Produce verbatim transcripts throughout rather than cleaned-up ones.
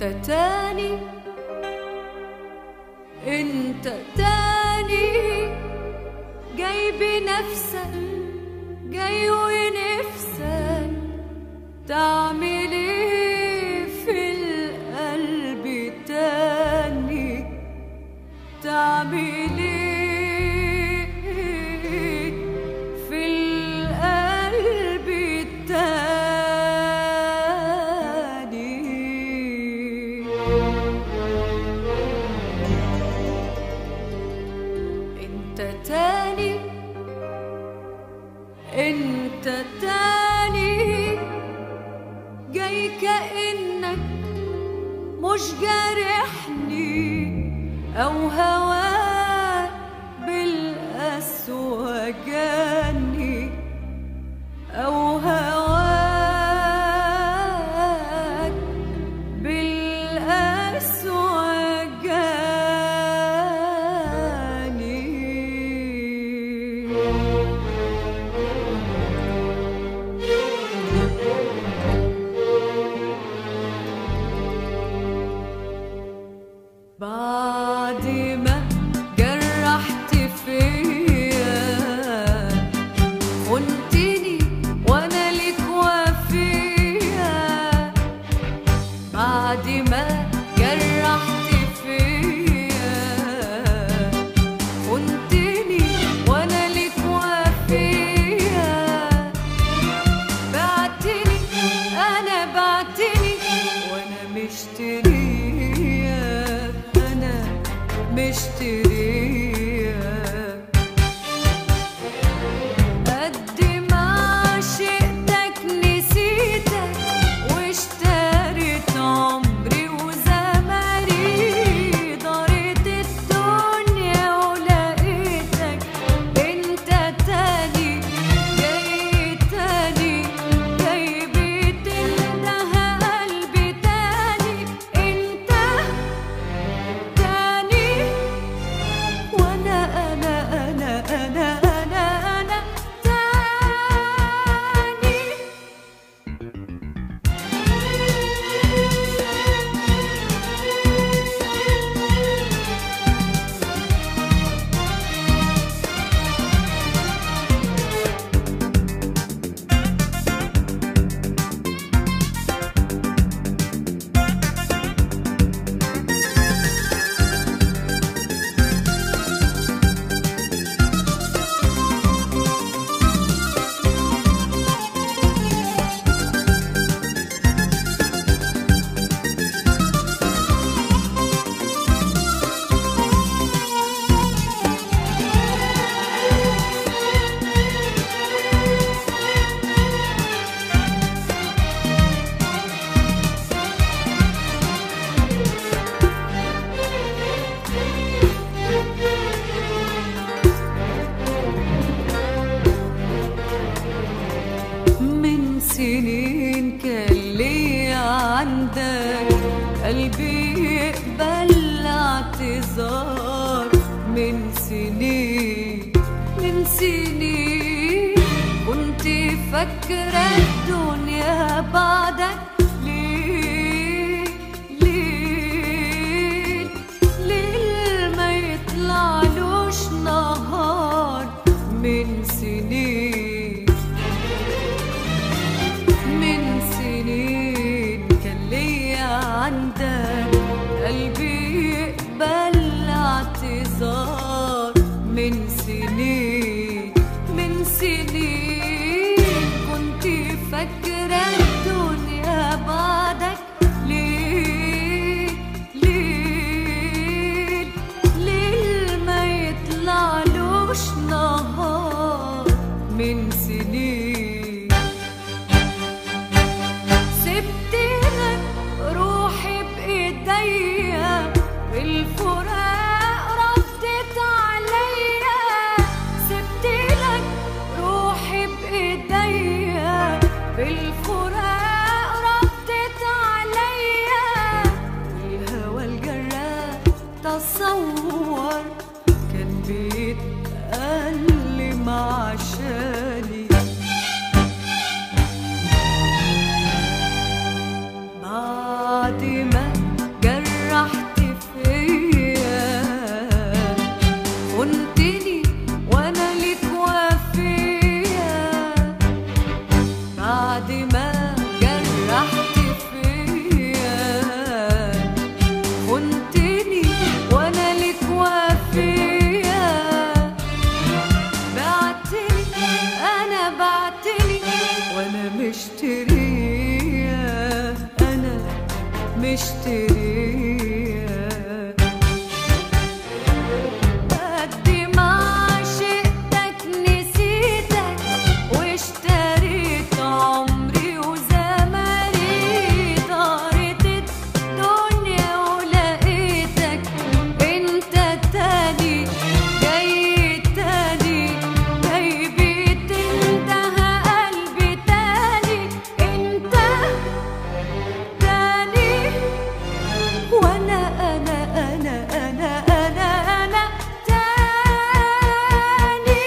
تاني، انت تاني جاي بنفسك، جاي ونفسك تعمل ايه في القلب تاني، تعمل ايه في القلب تاني. انت تاني، انت تاني جاي كأنك مش جارحني أو هواك بالقسوة جاني، أو هواك بالقسوة جاني. بعد ما جرحت فيا خنتني وانا لك وفيا، بعد ما جرحت فيا خنتني وانا لك وفيا، بعتني انا بعتني وانا مشترية، مشترية قد ما عشقتك نسيتك واشتريت عمري وزماني، دارت الدنيا ولقيتك انت تاني جاي تاني، جاي بتنده قلبي تاني، انت تاني وانا انا انا انا انا انا تاني. من سنين كان ليا عندك قلبي يقبل اعتذار، من سنين من سنين كنت فاكرة الدنيا بعدك، ليه ليه ليه ما يطلعلوش نهار، من سنين من سنين كان ليا عندك قلبي يقبل اعتذار، من سنين من سنين كنت فاكرة الدنيا بعدك، ليه ليه ليه ما يطلعلوش نهار، من سنين سبتلك روحي بإيديا بالفراق ردت عليا، سبتلك روحي بإيديا بالفراق ردت عليا، والهوى الجراح تصور كان بيتألم عشاني، مشترية، أنا مشترية. قد ما عشقتك نسيتك واشتريت عمري وزماني، دارت الدنيا ولقيتك انت التاني، جاي التاني، جاي بتنتهى قلبي تاني، انت تاني. وانا انا انا انا انا انا تاني.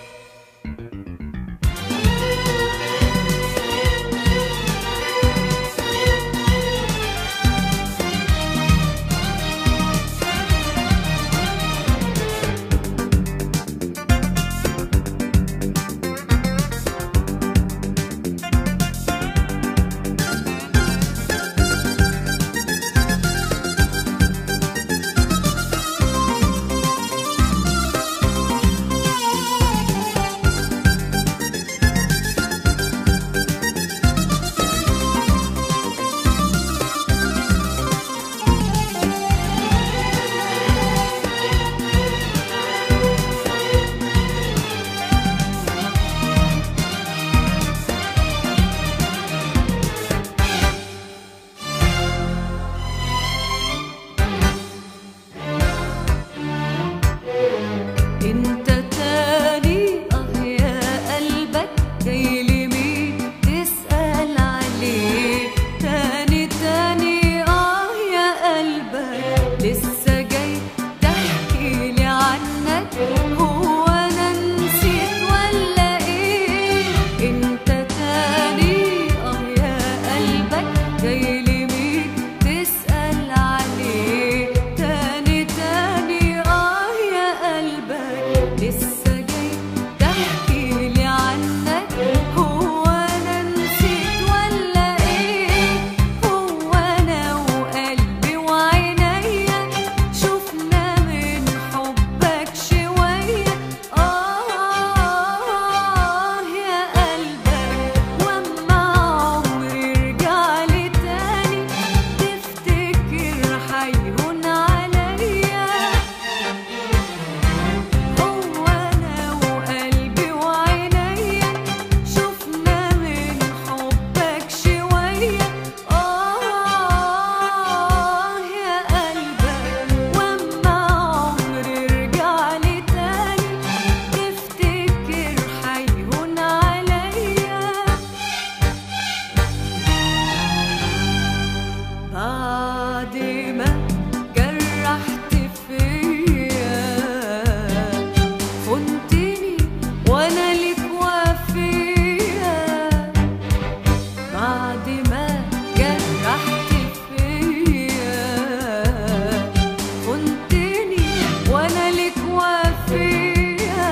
انت تاني، اه يا قلبك جاي لمين تسأل عليه، تاني تاني اه يا قلبك لسه جاي تحكيلي عنك، هو انا نسيت ولا ايه؟ انت تاني اه يا قلبك جاي لمين تسأل عليه، تاني تاني اه يا قلبك لسه جاي تحكيلي عنك، هو انا نسيت ولا ايه؟ هو انا وقلبي وعينيا شفنا من حبك شوية، اه يا قلبك. واما عمري رجعلي تاني تفتكر حيهون عليا، هو انا وقلبي وعينيا شفنا من حبك شوية، اه يا قلبك. واما عمري رجعلي تاني تفتكر حيهون عليا، بعد ما جرحت فيا خنتني وانا ليك وفيا، بعد ما جرحت فيا خنتني وانا ليك وفيا،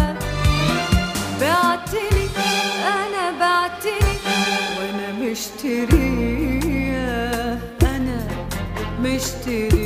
بعتني انا بعتني وانا مشترية، انا مشترية.